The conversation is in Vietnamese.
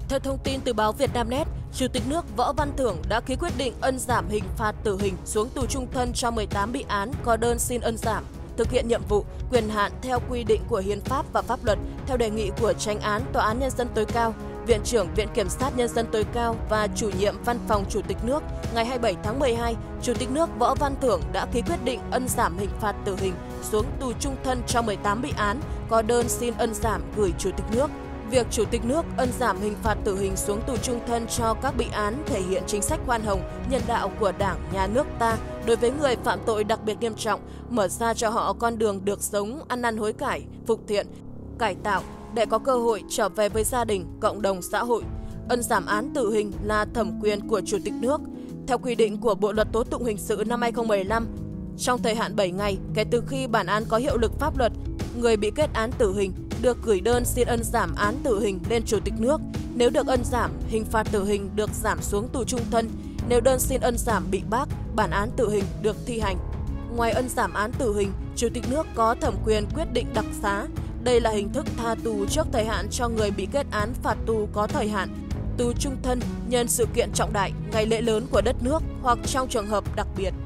Theo thông tin từ báo Vietnamnet, Chủ tịch nước Võ Văn Thưởng đã ký quyết định ân giảm hình phạt tử hình xuống tù chung thân cho 18 bị án có đơn xin ân giảm, thực hiện nhiệm vụ, quyền hạn theo quy định của hiến pháp và pháp luật theo đề nghị của Chánh án Tòa án Nhân dân tối cao, Viện trưởng Viện Kiểm sát Nhân dân tối cao và Chủ nhiệm Văn phòng Chủ tịch nước. Ngày 27 tháng 12, Chủ tịch nước Võ Văn Thưởng đã ký quyết định ân giảm hình phạt tử hình xuống tù chung thân cho 18 bị án có đơn xin ân giảm gửi Chủ tịch nước. Việc Chủ tịch nước ân giảm hình phạt tử hình xuống tù chung thân cho các bị án thể hiện chính sách khoan hồng, nhân đạo của Đảng, Nhà nước ta đối với người phạm tội đặc biệt nghiêm trọng, mở ra cho họ con đường được sống ăn năn hối cải, phục thiện, cải tạo để có cơ hội trở về với gia đình, cộng đồng xã hội. Ân giảm án tử hình là thẩm quyền của Chủ tịch nước. Theo quy định của Bộ Luật Tố tụng Hình sự năm 2015, trong thời hạn 7 ngày kể từ khi bản án có hiệu lực pháp luật, người bị kết án tử hình được gửi đơn xin ân giảm án tử hình lên Chủ tịch nước. Nếu được ân giảm, hình phạt tử hình được giảm xuống tù chung thân. Nếu đơn xin ân giảm bị bác, bản án tử hình được thi hành. Ngoài ân giảm án tử hình, Chủ tịch nước có thẩm quyền quyết định đặc xá. Đây là hình thức tha tù trước thời hạn cho người bị kết án phạt tù có thời hạn, tù chung thân nhân sự kiện trọng đại, ngày lễ lớn của đất nước hoặc trong trường hợp đặc biệt.